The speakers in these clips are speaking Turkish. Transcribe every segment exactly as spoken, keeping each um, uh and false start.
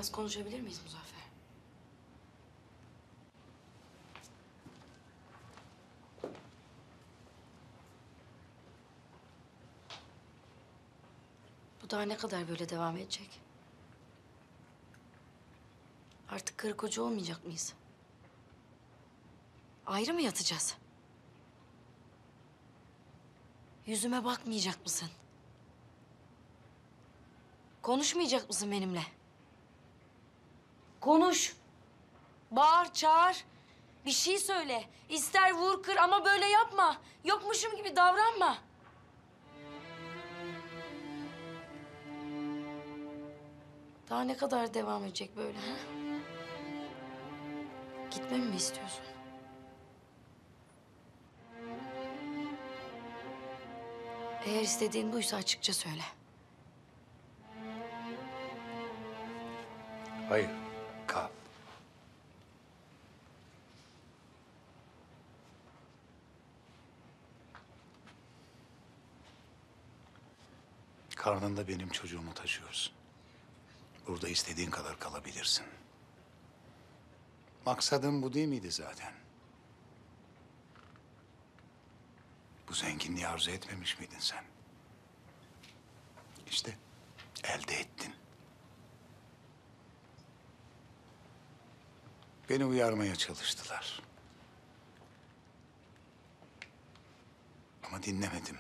Biraz konuşabilir miyiz Muzaffer? Bu daha ne kadar böyle devam edecek? Artık karı koca olmayacak mıyız? Ayrı mı yatacağız? Yüzüme bakmayacak mısın? Konuşmayacak mısın benimle? Konuş. Bağır, çağır. Bir şey söyle. İster vur kır ama böyle yapma. Yokmuşum gibi davranma. Daha ne kadar devam edecek böyle ha? Gitmemi mi istiyorsun? Eğer istediğin buysa açıkça söyle. Hayır, kal. Karnında benim çocuğumu taşıyorsun. Burada istediğin kadar kalabilirsin. Maksadın bu değil miydi zaten? Bu zenginliği arzu etmemiş miydin sen? İşte elde ettin. Beni uyarmaya çalıştılar. Ama dinlemedim.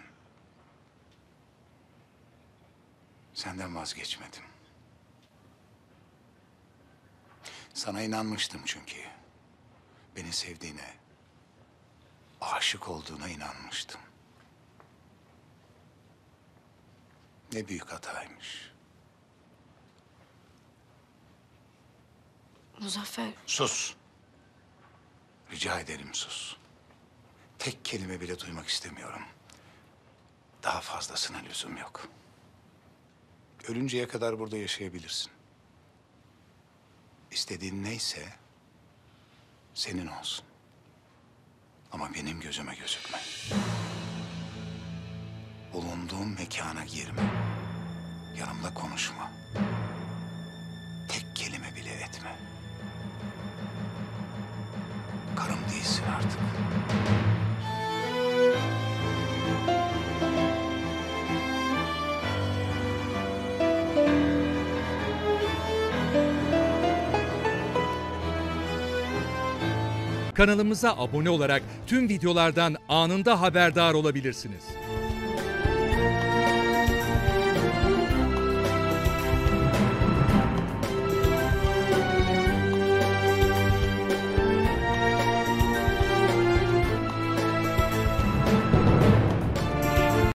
Senden vazgeçmedim. Sana inanmıştım çünkü. Beni sevdiğine, aşık olduğuna inanmıştım. Ne büyük hataymış. Muzaffer, Sus. Rica ederim sus. Tek kelime bile duymak istemiyorum. Daha fazlasına lüzum yok. Ölünceye kadar burada yaşayabilirsin. İstediğin neyse senin olsun. Ama benim gözüme gözükme. Bulunduğum mekana girme. Yanımda konuşma. Tek kelime bile etme. Karım değilsin artık. Kanalımıza abone olarak tüm videolardan anında haberdar olabilirsiniz.